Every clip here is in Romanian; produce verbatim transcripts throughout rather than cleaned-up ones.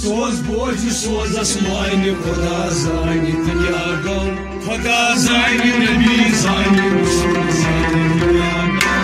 Soz boji soz asmani Khuda zani dünya gam Khuda zani Nabi zani Resul zani dünya gam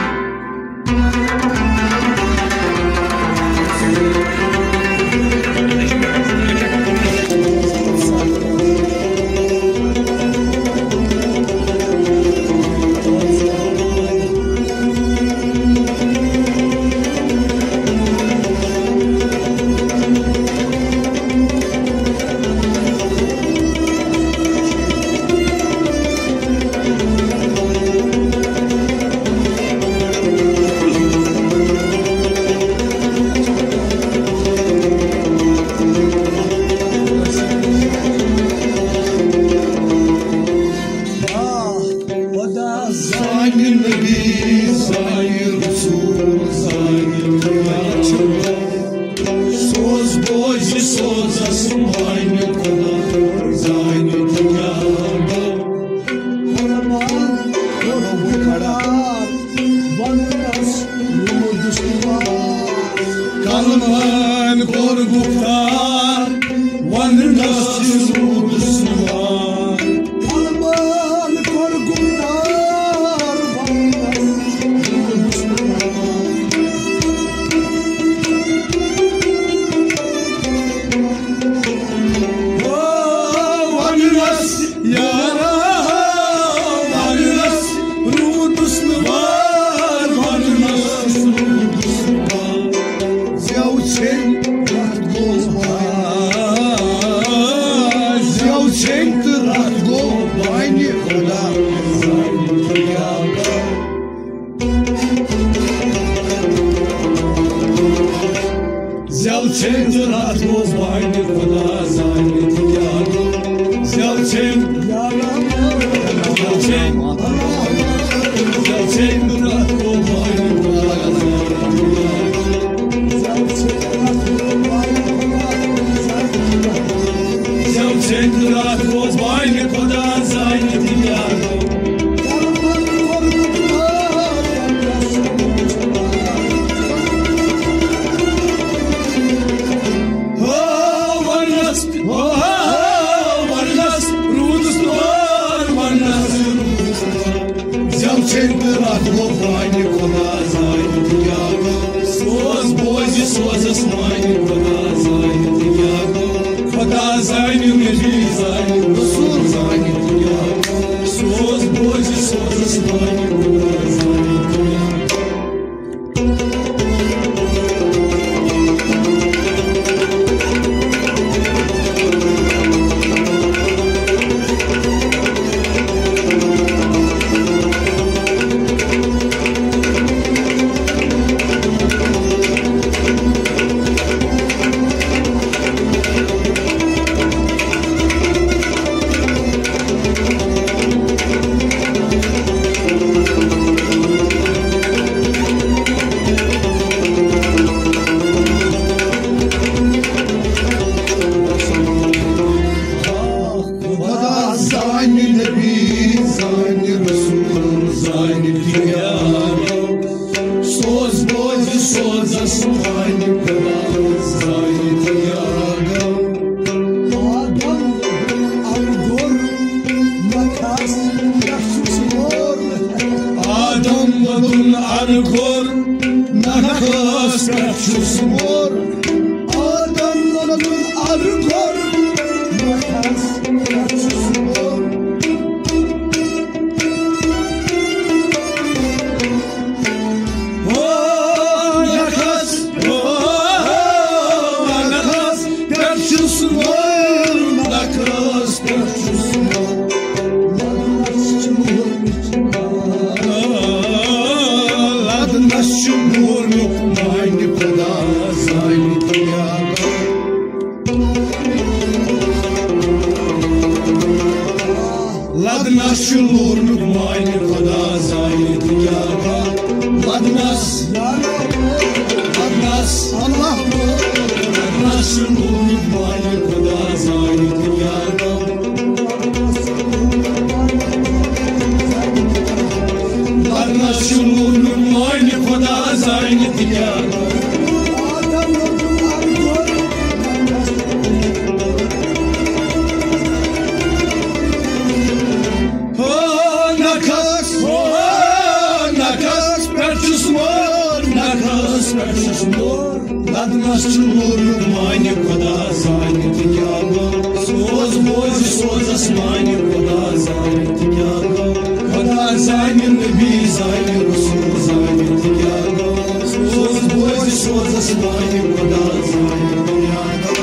smor, ladnas chulur mani khoda zani tikyago. Soz boz soz asmani khoda zani tikyago. Khoda zani nabi zani rasul zani tikyago. Soz boz soz asmani khoda zani tikyago.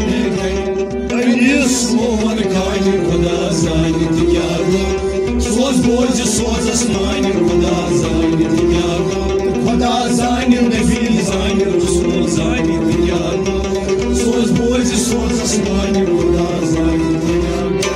Son kani Khuda zani kya go soz boj soz asmani Khuda zani kya go Khuda zani nabi zani rasul zani kya go soz boj soz asmani Khuda zani kya go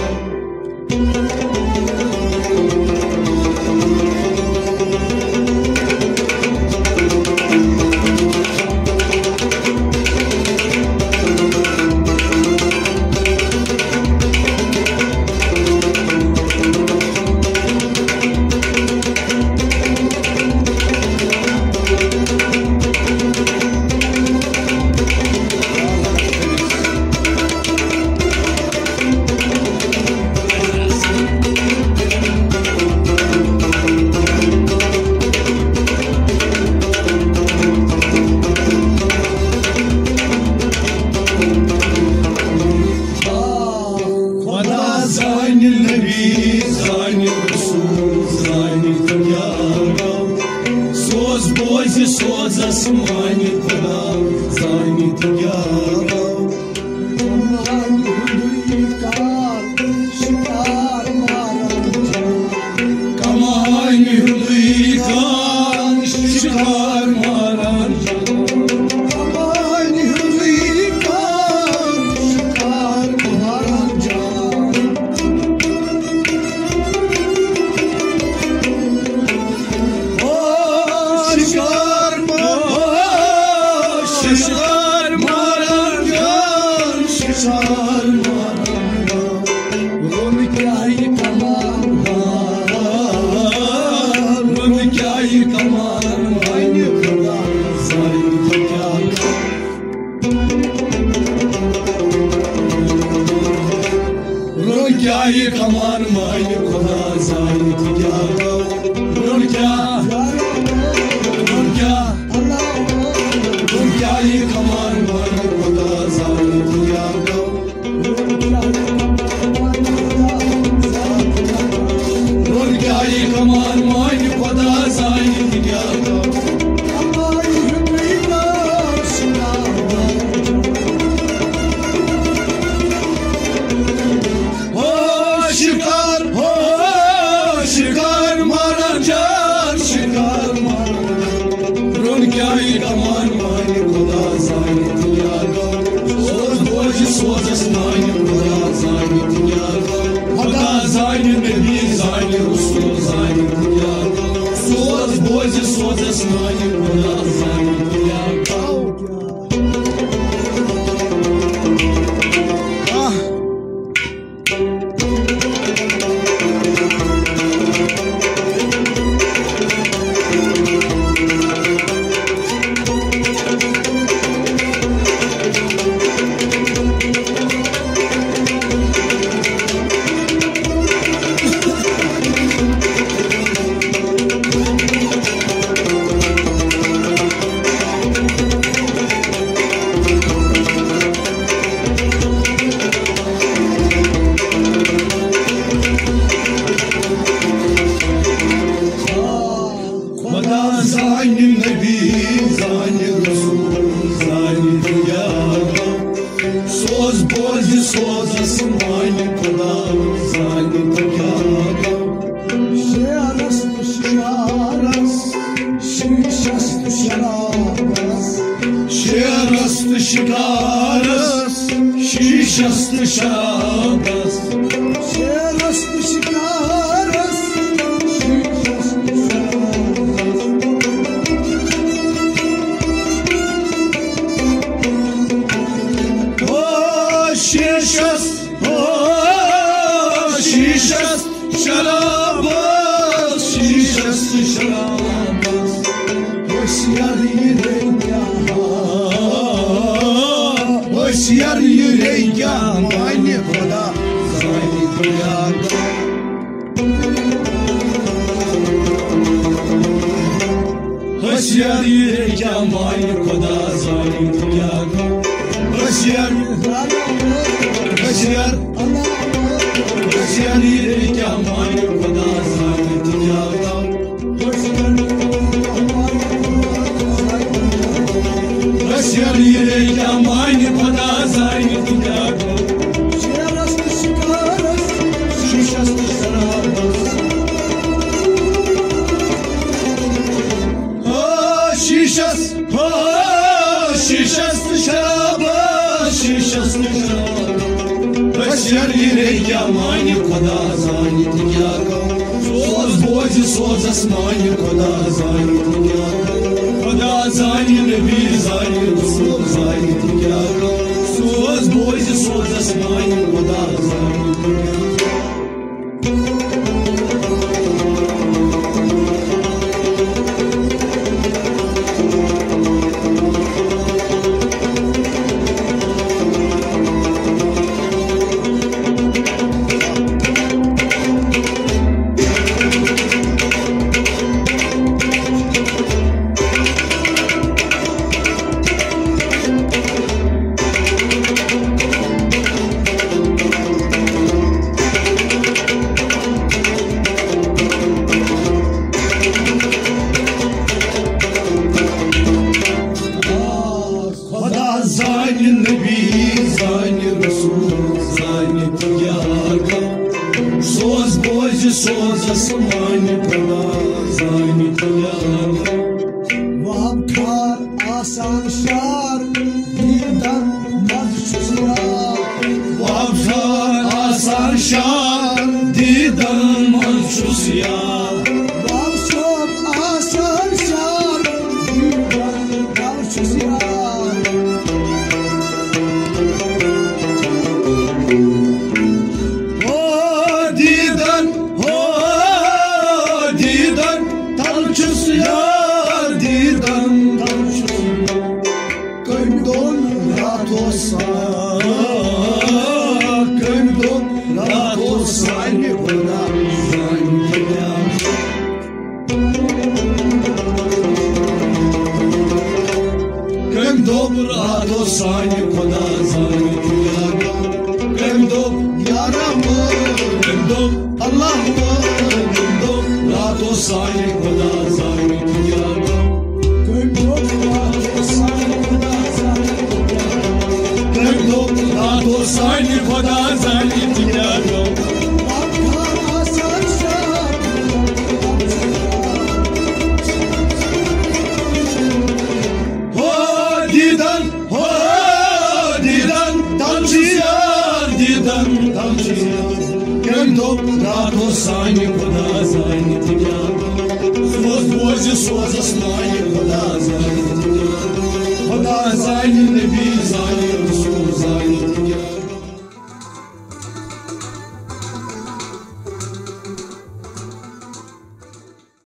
Soz asmani Khuda zani kya go Kamani hudui kan shikar maran Kamani hudui kan shikar maran Shishar maran jan, shishar maran jan, ron kya hi kamal, ron kya hi kamal, maine Khuda zani kya go, ron kya hi kamal, maine Khuda zani kya go, ron kya, ron kya. Kya hi kamal maine Khuda zani kya go Ron kya hi kamal maine Khuda zani kya go Kamani hudui kan shikar ho shikar ho shikar maran jan shikar maran Ron kya hi kamal maine Khuda zani kya go soz boj soz asmani Khuda zani kya go Khuda zani nabi zani rasul zani kya go soz boj soz asmani Khuda zani kya go Zani nabi zani rasul zani kya go soz boj soz asmani Khuda zani kya go Sharas sharas shishas sharas Sharas shikaras shishas sharas Sharas shikaras shishas Shishas, oh, shishas, sharabas, shishas, sharabas, hoşyar yüreğe, hoşyar yüreğe, maine Khuda zani kya go hoşyar yüreğe, maine Khuda zani kya go hoşyar Hoşyar, hoşyar yüreğe maine Khuda zani kya go Hoşyar yüreğe maine Khuda zani kya Bashar reikia mani Khoda zanit kya kau Soz boj soz asmani Khoda zanit kya kau Khoda zani nabi zani Rasul zanit kya kau Soz boj soz asmani Khoda zanit kya kau Zani Nabi, Zani Rasul, Zani Tiyaga Soz boj, soz asmani Khoda Zani Tiyaga Vahab khar asan shar Didan mazchus yar Vahab khar asan shar Didan mazchus yar Vahab shok asan shar Didan mazchus yar Sani Khoda zani tiyaga Kendo yaram Kendo Allah Kendo Rato sani Khoda zani tiyaga Kendo rato sani Khoda zani tiyaga Kendo Rato sani Khoda zani tiyaga Akhar asan shar Ho didan Ho didan Tamchiyar didan Tamchiyar Kendo Rato sani Khoda zani tiyaga Soz boj soz asmani Khoda zani tiyaga Khoda zani Nabi